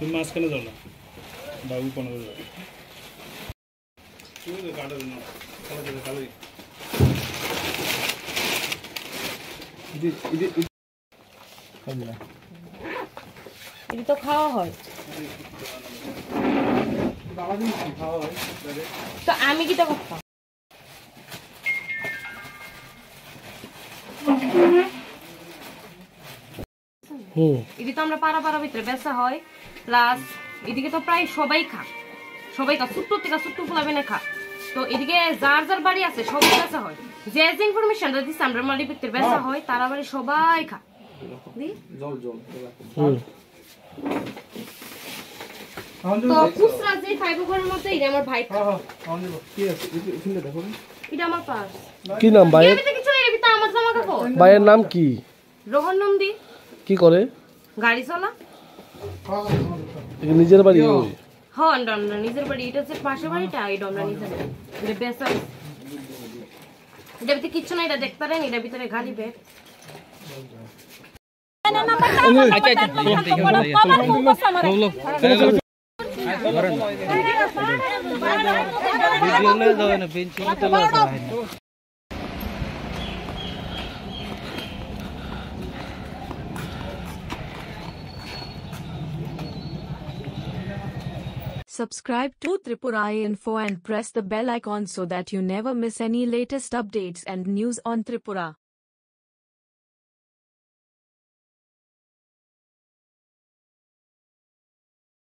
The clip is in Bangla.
মাঝখানে যাও না বাবু কোনো যাও তুমি তো কাটা দিন কালো দিন কালো এটা তো খাওয়া হয় তো আমি কি তো করতাম এটি তো আমরা পাড়া পাড়া ভিতরে বেচা হয় প্লাস এদিকে তো প্রায় সবাই খা ছোট্ট থেকে ছোট্ট পোলাবেনে খা তো এদিকে যার যার বাড়ি আছে সবাই বেচা হয় যে যে ইনফরমেশনটা দিচ্ছে আমরা মালির ভিতরে বেচা হয় তারা বাড়ি সবাই খা তো খুচরা যে ফাইভ ঘরের মধ্যে এটা আমার ভাই এটা আমার পার্স কি নাম ভাইয়ের আমার জামা কাপড় ভাইয়ের নাম কি রোহন নন্দী কি করে গাড়ি চালা নিজের বাড়ি হ্যাঁ আমরা নিজের বাড়ি এটা হচ্ছে পাশের বাড়িটা এটা আমরা নিজের বাড়ি এটা বেসা এটার ভিতরে কিচ্ছু না এটা দেখতে পারেন এটার ভিতরে গাড়ি bag Subscribe to Tripurainfo and press the bell icon so that you never miss any latest updates and news on Tripura.